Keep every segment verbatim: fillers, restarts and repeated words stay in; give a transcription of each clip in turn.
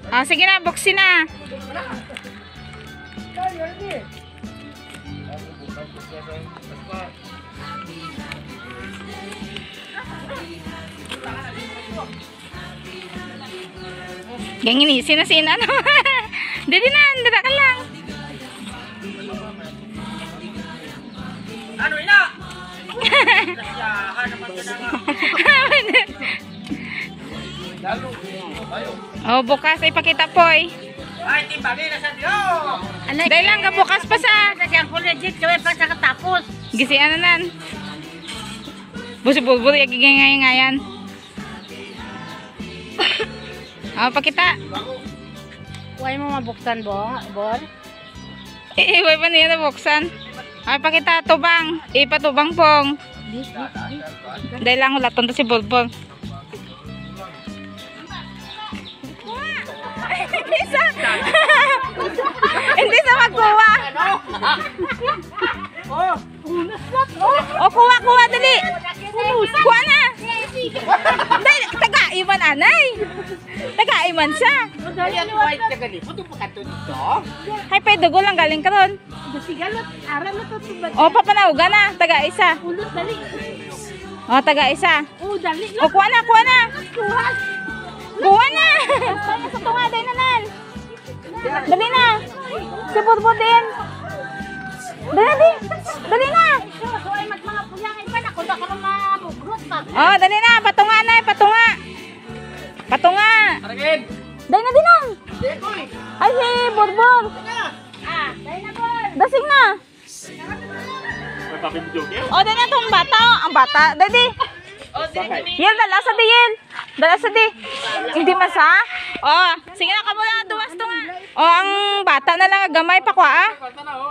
Oh, sige na, buksin na. Ganyan ni, sina-sina no. Dali na, dala ka lang. Ano ina? Nasiyahan naman ka na nga. Oh, bukas ay pakita po eh. Ay, timbali na sa Diyo. Dahil lang ka bukas pa sa. Kasi ang legit kami pa sa katapos. Gisi ano nan. Busi-bulbul yung gigay-ngayan. Oh, pakita. Huwag mo mabuksan, Bo, Bor. Eh, huwag pa niya nabuksan. Ay, pakita, tubang. Ipatubang pong. Dahil lang ulat to si Bulbul. Hindi sa hindi sa magkuha. Oh, kuha, kuha, dali. Kuha na. Dali, taga-iman, anay. Taga-iman siya. Hay, pwede dugo lang galing ka ron. Oh, papanawga na. Taga-isa. Oh, taga-isa. Oh, kuha na, kuha na. Kuha na. Sa tunga, dali na nan. Dali na. Si Budbud din. Dali, dali. Dali na. Oh, dali na. Patunga na, patunga. Patunga. Dali na din lang. Ay, si Budbud. Dasing na. Oh, dali na itong bata. Ang bata. Dali. Yel, dala sa di, Yel. Dala sa di. Hindi masa? Oh, sige na, kamo na. Duwas to nga. Oh, ang bata na lang. Gamay pa kwa, ah.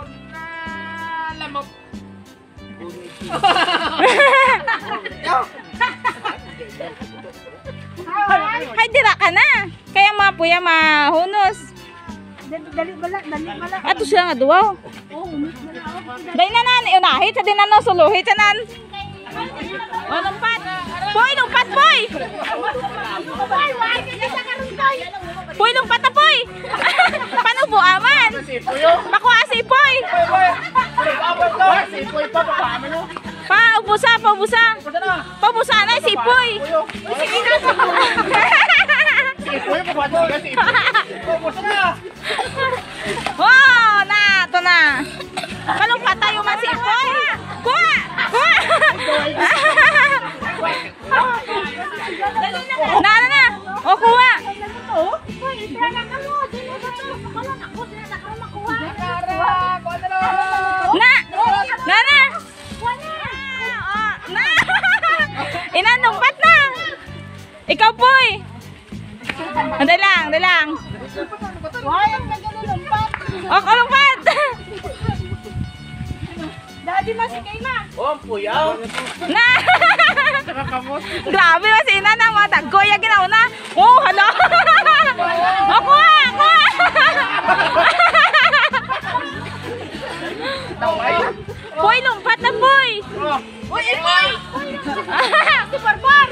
Hay, dira ka na. Kaya mga puya mahunos. Dali bala, dali bala. Ato sila nga duwaw. Dahil na nan, unahit sa din ano, suluhit sa nan. Oh, lumpat. Boy, lumpat, boy. Boy, lumpat na, boy. Paano buaman? Pakuha si Poy. Pa, ubusa, pa, ubusa. Pa, ubusa na, si Poy. Oh, na, ito na. Malumpat tayo man si Poy. Kuha, kuha. Na, na, na. O, kuha. Na, na, na. Na. Inanumpat na. Ikaw, Poy. Dali lang, dali lang. O, kalumpat. Daddy mas kay na. Oh, puyaw. Na. Grabe ba si Ina na mga taggoy yung ginauna. Oh, hala. O, kuha, kuha. Boy, lumpat na, boy. Uy, boy. Si Barbar.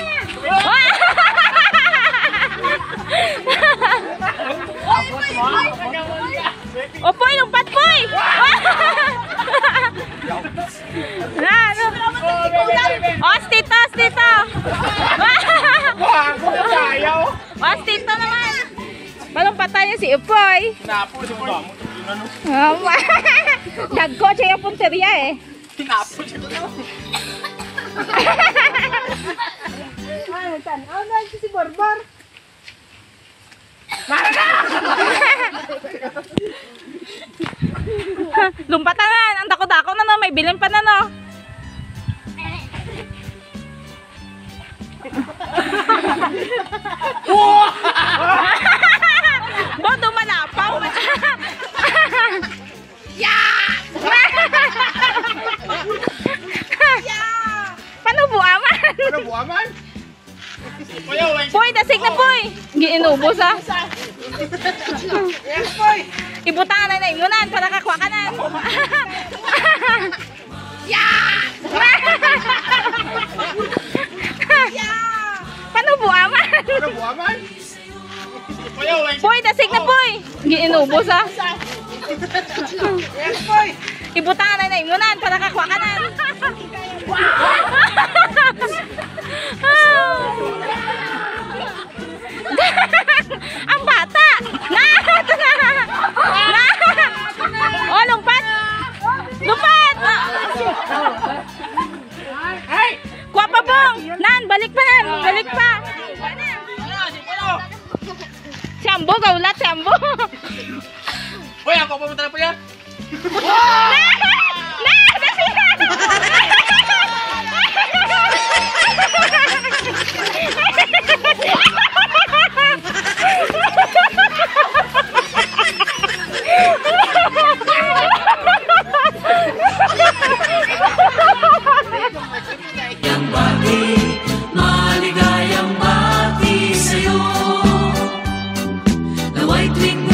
O, boy, lumpat, boy. Na, ano? O, stito, stito. O, stito naman. Malumpat tayo si Upoy. Tinapo si Boy. Dagko siya yung punteriya eh. Tinapo siya doon. Ano tan? Ano si Barbar? Lumpatan na. Ang dako-dako na no. May bilin pa na no. Bo, dumalapaw. Yeah! Paano buaman? Ano buwaman? Poy, dasig na, Poy. Giinubos ah. Ibutangan na na imunan para kakuha ka na. Yeah! Paano buaman? Ano buwaman? Kuya, Poy, dasig na poy. Giinubos ah. Ibutangan na na imunan para kakuha ka na. Ang bata. Na, na. Na. Oh, lumpat. Lumpat. Kuha pa bong. Nan, balik pa nan. Balik pa. Sambo, gaulat, sambo. Hoy, ako pumunta na po yan. Na! Na! Dasi na! Yang bati, maligayang bati sa'yo. Nawa'y tuwing